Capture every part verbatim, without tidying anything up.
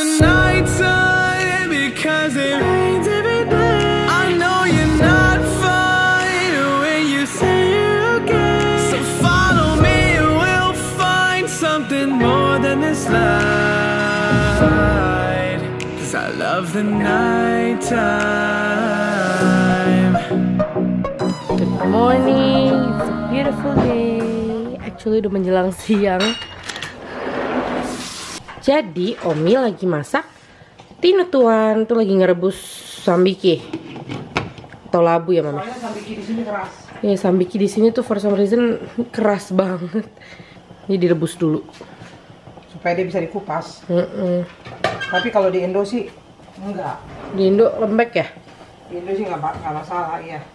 the night time because it rains every day. I know you're not fine when you say you're okay. So follow me and we'll find something more than this light. Cause I love the night time. Good morning, it's a beautiful day. Actually udah menjelang siang. Jadi Omi lagi masak tinutuan tuh, lagi ngerebus sambiki atau labu ya mama. Soalnya sambiki di sini keras. Ya sambiki di sini tuh for some reason keras banget. Ini direbus dulu Supaya dia bisa dikupas. mm -mm. Tapi kalau di Indo sih enggak. Di Indo lembek ya? Di Indo sih nggak nggak masalah ya.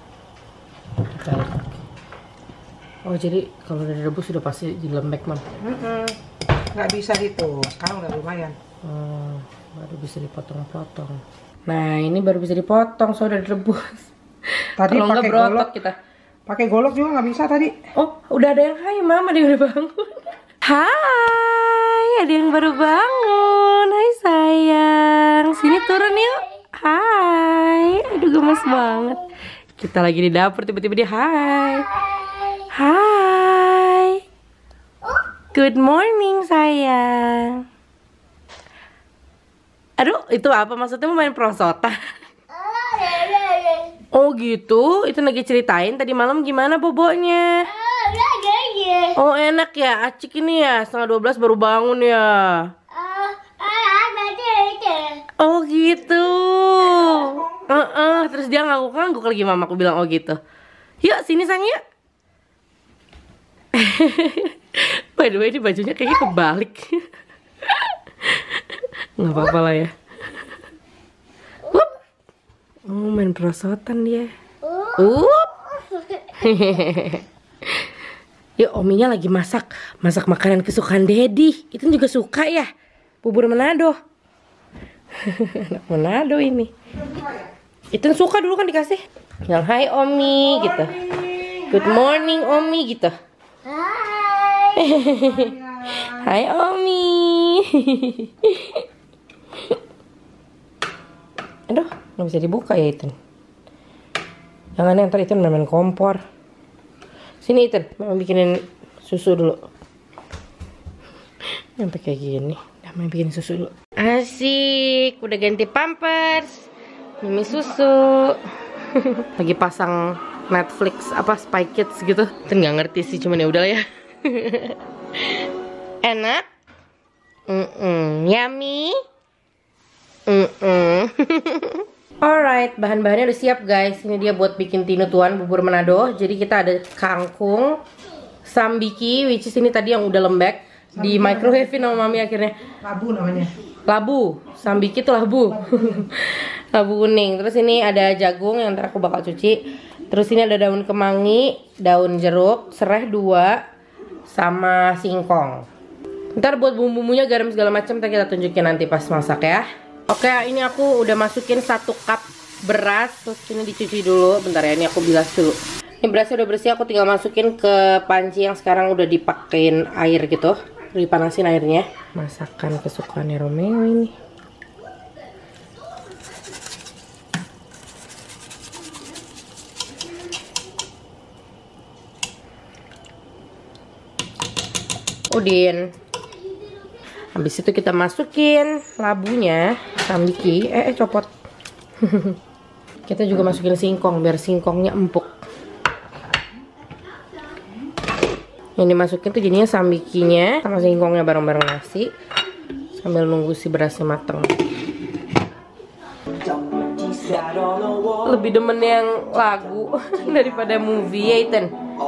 Oh jadi kalau udah direbus sudah pasti jadi lembek mam. Mm -mm. Nggak bisa gitu. Sekarang udah lumayan. Oh, baru bisa dipotong-potong. Nah ini baru bisa dipotong, so udah direbus. Tadi kalau nggak pakai berotot golok kita. Pakai golok juga nggak bisa tadi. Oh udah ada yang hai mama, dia udah bangun. Hai, ada yang baru bangun. Hai sayang, sini turun yuk. Hai, aduh gemes banget. Kita lagi di dapur tiba-tiba dia hai. Hai. Good morning sayang. Aduh, itu apa maksudnya, mau main prosotan? Oh gitu, itu lagi ceritain tadi malam gimana boboknya. Oh enak ya, acik ini ya, setengah dua belas baru bangun ya. Oh gitu. Uh -uh. Terus dia ngangguk-ngangguk lagi mama, aku bilang oh gitu. Yuk sini sang yuk. By the way, ini bajunya kayaknya kebalik. Nggak apa-apa lah ya. Wup. Oh, main perosotan dia. Wup. Yuk, Ominya lagi masak. Masak makanan kesukaan Daddy. Itu juga suka ya, bubur Manado. Anak Manado ini. Itu suka dulu kan dikasih. Yang hai Omi gitu. Good morning Omi gitu. Hai Omi. Aduh, nggak bisa dibuka ya Ethan. Jangan yang ntar Ethan main kompor. Sini Ethan, mama bikinin susu dulu. Sampai kayak gini, udah mau bikin susu dulu. Asik, udah ganti pampers, Mimi susu. Lagi pasang Netflix apa Spy Kids gitu. Ethan nggak ngerti sih, cuman ya udah ya. Enak, mm -mm. Yummy, mm -mm. Alright, bahan-bahannya udah siap guys. Ini dia buat bikin tinutuan bubur Manado. Jadi kita ada kangkung, sambiki, which is ini tadi yang udah lembek, di microwave sama mami akhirnya. Labu namanya. Labu, sambiki tuh labu. Labu kuning. Terus ini ada jagung yang ntar aku bakal cuci. Terus ini ada daun kemangi, daun jeruk, serai dua, sama singkong. Ntar buat bumbu-bumbunya, garam segala macam kita tunjukin nanti pas masak ya. Oke, ini aku udah masukin satu cup beras. Terus ini dicuci dulu. Bentar ya, ini aku bilas dulu. Ini berasnya udah bersih, aku tinggal masukin ke panci yang sekarang udah dipakein air gitu. Dipanasin airnya. Masakan kesukaannya Romeo ini. Udin. Habis itu kita masukin labunya, sambiki, eh, eh copot. Kita juga masukin singkong biar singkongnya empuk. Yang dimasukin tuh jadinya sambikinya sama singkongnya bareng-bareng nasi, sambil nunggu si berasnya mateng. Lebih demen yang lagu daripada movie ya Ethan.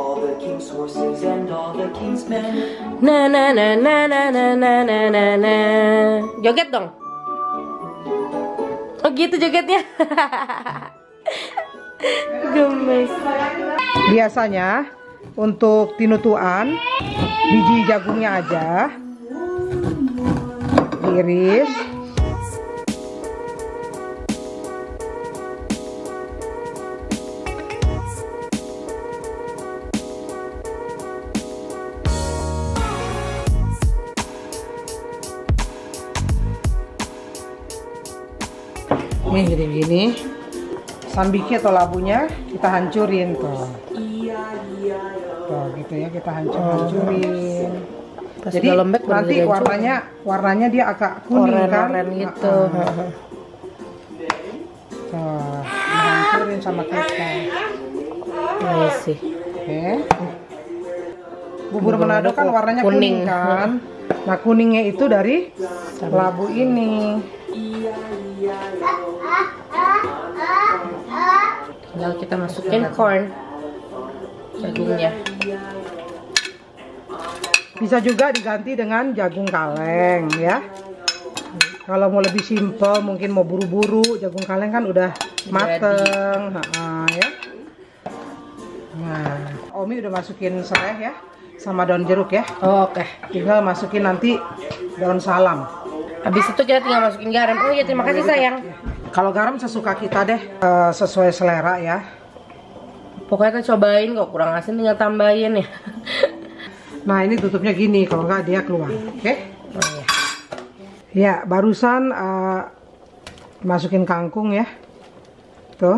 Na na na na na na na na na na. Joget dong. Oh gitu jogetnya. Gemes. Biasanya untuk tinutuan biji jagungnya aja diiris. Nih jadi begini. Sambiki atau labunya kita hancurin tuh. Tuh gitu ya, kita hancur-hancurin. Pas Jadi lembek nanti warnanya warnanya dia agak kuning kan? Oren-oren gitu. Uh-uh. Tuh, dihancurin sama kita. Iya sih. Oke. Bubur Manado kan warnanya kuning, kuning kan? Nah kuningnya itu dari labu ini. Tinggal kita masukin corn, jagungnya. Bisa juga diganti dengan jagung kaleng ya. Kalau mau lebih simple, mungkin mau buru-buru, jagung kaleng kan udah mateng, ha-ha, ya. Nah, Omi udah masukin serai ya, sama daun jeruk ya. Oh, oke. Okay. Tinggal masukin nanti daun salam. Habis itu kita tinggal masukin garam. Oh iya, terima kasih sayang. Kalau garam sesuka kita deh, uh, sesuai selera ya. Pokoknya kita cobain, kok kurang asin tinggal tambahin ya. Nah ini tutupnya gini, kalau nggak dia keluar, oke? Okay? Oh, iya. Ya, barusan uh, masukin kangkung ya, tuh.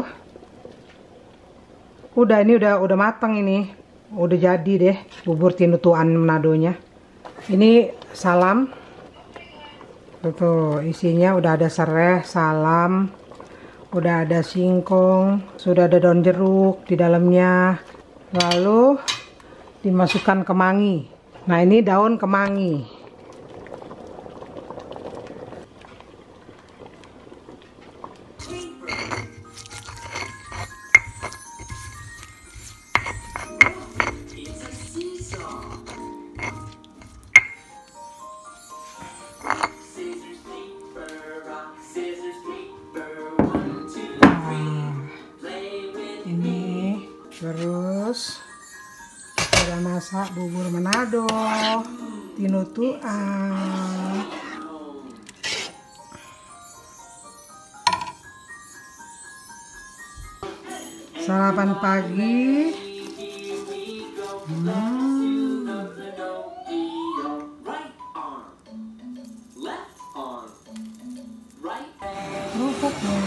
Udah ini udah udah matang ini, udah jadi deh bubur tinutuan Manadonya. Ini salam, tuh, tuh isinya udah ada serai, salam, udah ada singkong, sudah ada daun jeruk di dalamnya, lalu dimasukkan kemangi. Nah ini daun kemangi. Terus kita masak bubur Manado tinutuan. Sarapan pagi. Hmm. Kerupuknya.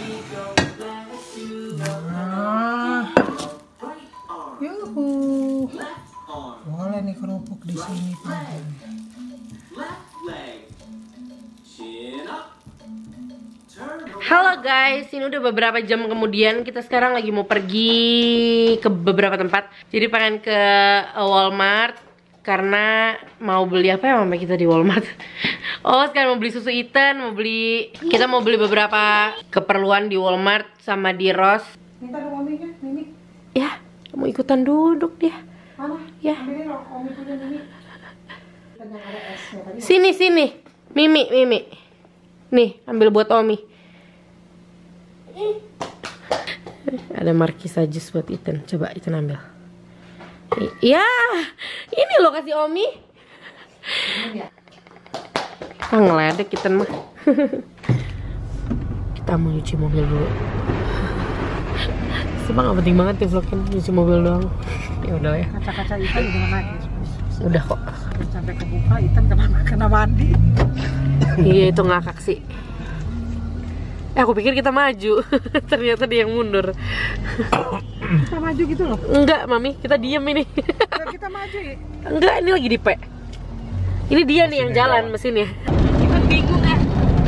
Yuhu. Boleh nih kerupuk di sini teman-teman. Halo guys, ini udah beberapa jam kemudian. Kita sekarang lagi mau pergi ke beberapa tempat. Jadi pengen ke Walmart karena mau beli apa ya sampai kita di Walmart. Oh sekarang mau beli susu Ethan, mau beli kita mau beli beberapa keperluan di Walmart sama di Ross. Minta dong Ominya, Mimi. Ya, mau ikutan duduk dia. Mana? Ya. Ambilin loh, Omi punya Mimi. Dan yang ada esnya tadi. Sini sini, Mimi Mimi. Nih, ambil buat Omi. Ada markis aja buat Ethan. Coba Ethan ambil. I ya, ini loh kasih Omi. Ah, ngeledek Ethan mah. Kita mau nyuci mobil dulu. Sebenarnya gak penting banget ya vlognya, nyuci mobil doang. Ya udah ya. Kaca-kaca Ethan juga naik. Udah kok. Sampai kebuka Ethan kena kena mandi. Iya itu ngakak sih. Eh aku pikir kita maju. Ternyata dia yang mundur. Kita maju gitu loh. Enggak mami, kita diem ini. Enggak, kita maju ya. Enggak, ini lagi di P. Ini dia nih yang jalan mesinnya. Kita bingung ya.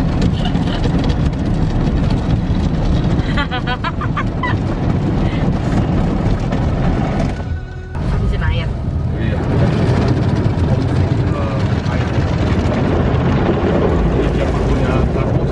Habisin air. Iya. Siapa punya termos?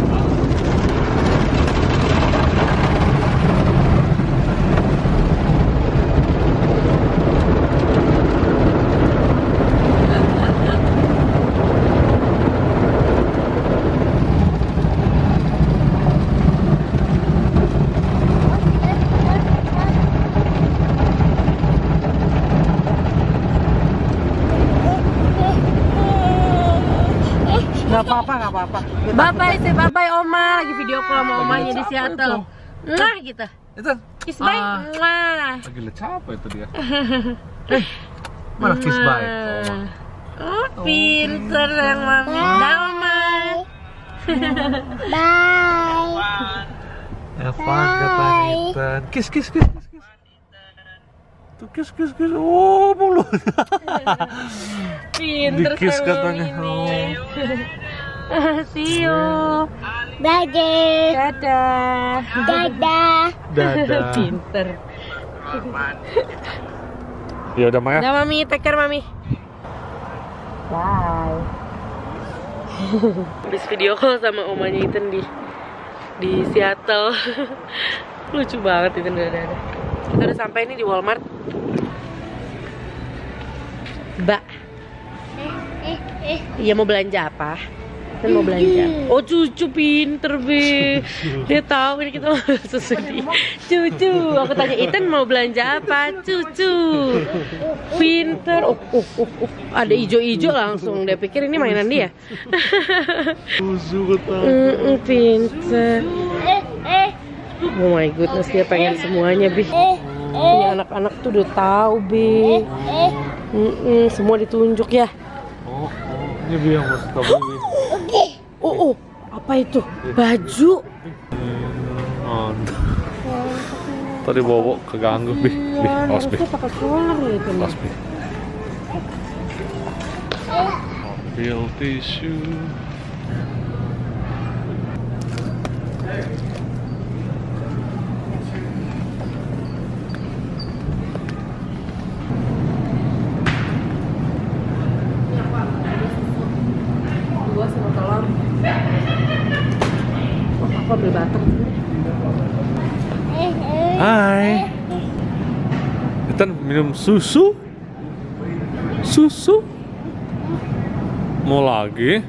Gak apa-apa, gak apa-apa. Bye-bye, say bye-bye Oma. Lagi video call sama omanya di Seattle. Nah gitu. Itu Kiss bye. Mwah. lagi lecap itu dia. Eh, mana kiss bye? Oh, pinter yang mama. Dah Oma. Bye. Evan katanya Ethan. Kiss, kiss, kiss, kiss, kiss. Tuh kiss, kiss, kiss. Oh, mulut. Pinter Di-kiss sama katanya. ini. Oh. See you. Dadah. Dadah. Dadah. Dadah. Pinter. Ya udah Maya. Udah Mami, take care Mami. Bye. Habis video call sama omanya Ethan di di Seattle. Lucu banget itu udah ada. Kita udah sampai nih di Walmart. Mbak. Iya mau belanja apa? Kan mau belanja. Oh cucu pinter be. Dia tahu ini kita mau susu di. Cucu. Aku tanya Ethan mau belanja apa? Cucu. Pinter. Oh, oh, oh, oh. Ada ijo-ijo langsung. Dia pikir ini mainan dia. Susu ketawa. Mm-mm, pinter. Oh my goodness, dia pengen semuanya bi. Ini anak-anak tuh udah tahu bi. Mm-mm, semua ditunjuk ya. Oh, oh. Ini Bi yang mau suka beli. Oh, oh, apa itu? Baju. Mantap. Tadi bawa keganggu Bi. Bi, awas Bi. Harusnya pakai collar gitu. Awas Bi. Ambil tisu. Dua sama telur. Oh, aku ambil batok. Hai. Kita minum susu. Susu. Mau lagi?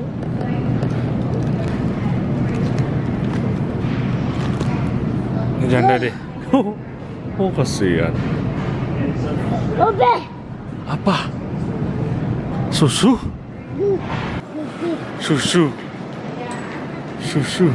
Janda deh. Oh, kasihan. Obe. Apa? Susu? Susu. Susu.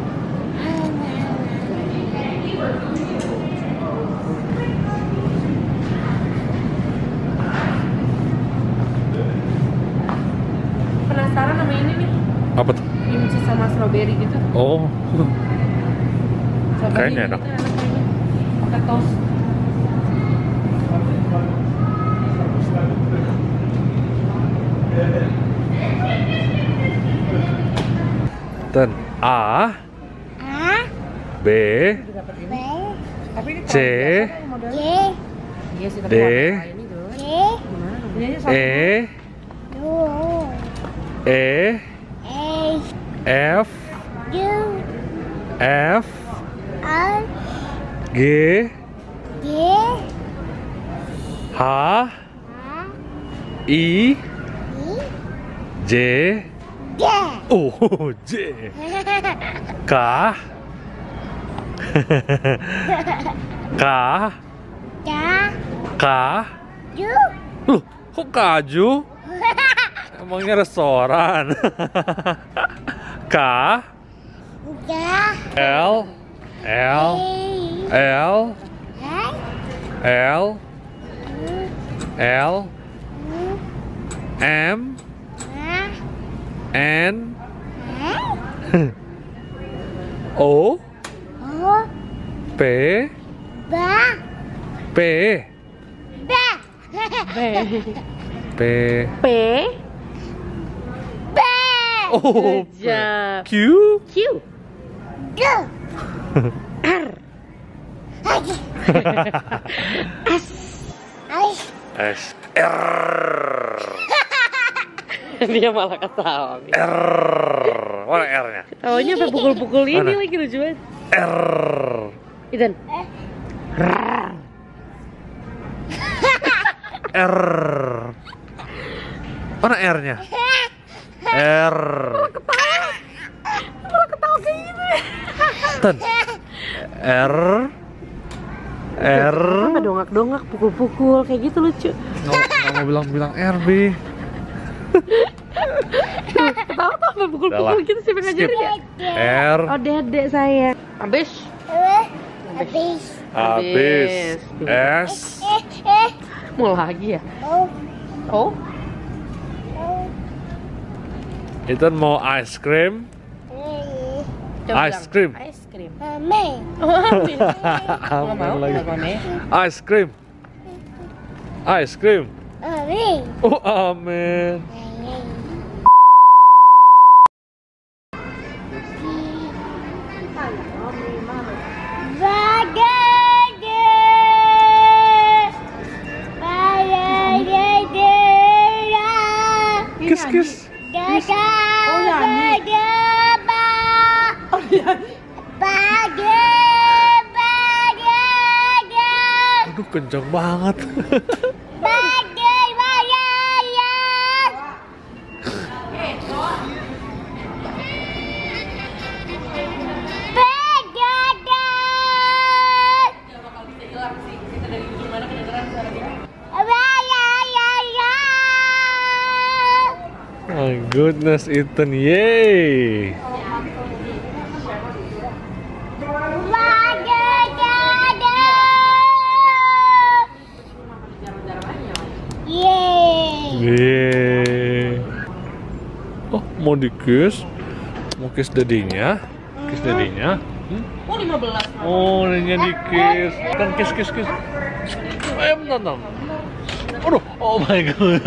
Penasaran sama ini nih? Apa tuh? Kimchi sama strawberry gitu. Oh, Coba Kayaknya ini, enak. itu kayaknya. Pakai toast. dan A, A. B, B. C, G. Iya sih, tapi D. warna ini dulu. G. Gimana dong? Ini aja satu. E, Dua. E, A. F, U. F, R. G, G. H, A. I, I. J, G. oh, J, K, K, K. K, U. loh, kok kaju? Emangnya restoran? K, G. L, L, L, L, L, M, N, O, P, B. P, B. P, P. B. oh, Good job. Q, Q. G. R. S. S, R, Dia malah ketawa. R, mana R-nya? Ketawanya sampai pukul-pukul ini Mana? lagi lucu banget. R, Ethan. R, mana R-nya? R, Ten, R, R, Apa dongak-dongak, pukul-pukul kayak gitu lucu. nggak nggak mau bilang-bilang R, B. Ketawa tuh sampai pukul-pukul Udah lah. gitu siapa ngajarin ya? R, Oh dedek saya. Habis. Habis. habis, S, Eh. Eh. Mau lagi ya? Oh. Oh. itu mau ice cream, Coba Ice bilang. cream. Ice cream. krim? Amin. Oh, amin. Nggak Amin mau, lagi. nggak mau, Nek. Ice cream. Ice cream. Amin. Oh, amin. Kiss kiss. Oh, nyanyi. Oh, nyanyi. Aduh, kenceng banget. My goodness, Ethan, yay! Yeay. Oh, mau di kiss? Mau kiss dadinya? Kiss dadinya? Hmm? Oh, lima belas. Oh, dadinya di kiss. Kan kiss kiss kiss. Ayo, bentar, bentar. Aduh, oh my god.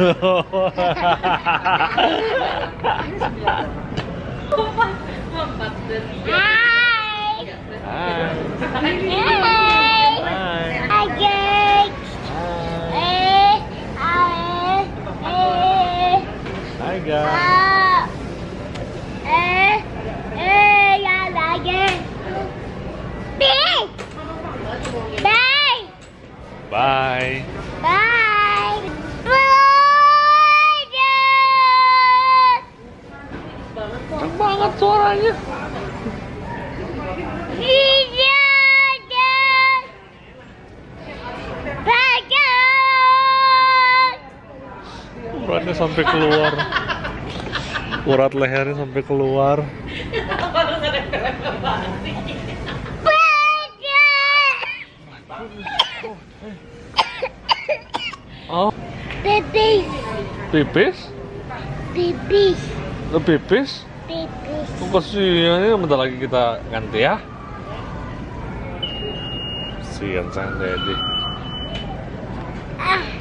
Hai guys. Bye. Kenceng banget suaranya. Uratnya sampai keluar. Urat lehernya sampai keluar. Oh, Pipis, pipis? pipis, Lo pipis? pipis. Oh, kasihan, ini bentar lagi kita ganti ya. Kasihan sayang Daddy. Hai.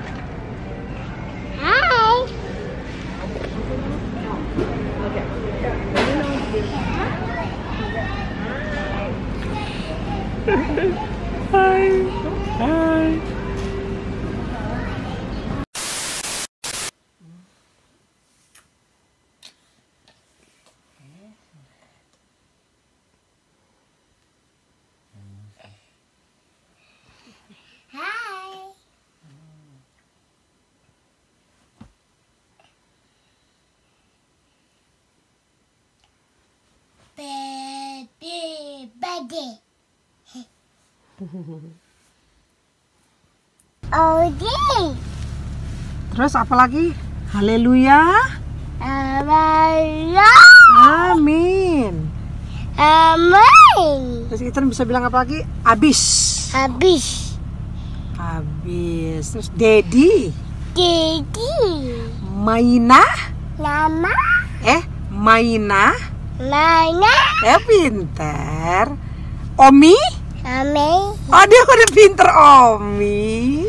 Hai. Hai. Hai. Baby, baby. Oke. Terus apa lagi? Haleluya. Amin. Amin. Amin. Terus kita bisa bilang apa lagi? Abis. Habis. Abis. Terus Dedi. Gigi. Maina. Nama. Eh, Maina. Mana? Eh, pinter. Omi. Amin. Oh, dia udah pinter, Omi.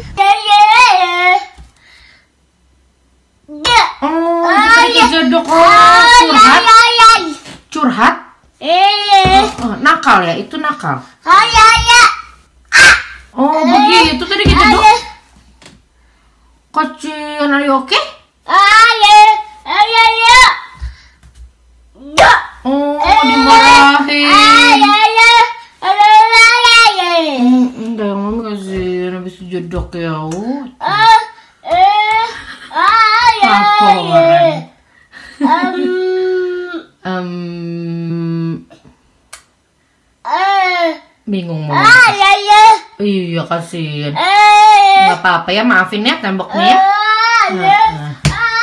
Oh, kita jedok curhat. Curhat? Oh, nakal ya, itu nakal. Oh, begitu tadi kita jedok. Kasihan, are you okay? Oh, dimarahin. Hmm, enggak, yang mami kasihan habis jedok ya. Oh, apa kemarin? Um, bingung mau. Iya, kasihan. Nggak apa-apa ya, maafin ya temboknya ya. Nah,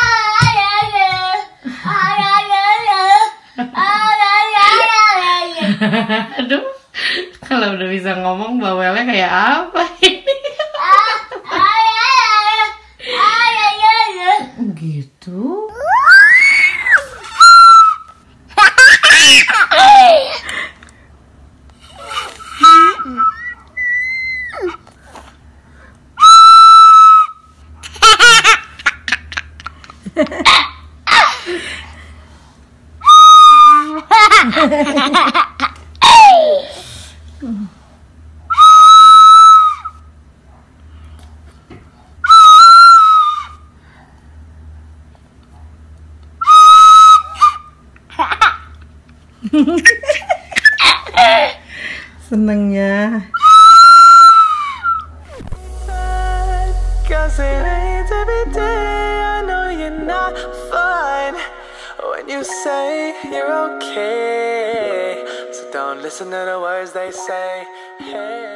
nah. Aduh, kalau udah bisa ngomong bawelnya kayak apa ini? Gitu. Senengnya. Cause it ain't every day. I know you're not fine when you say you're okay. So don't listen to the words they say. Hey.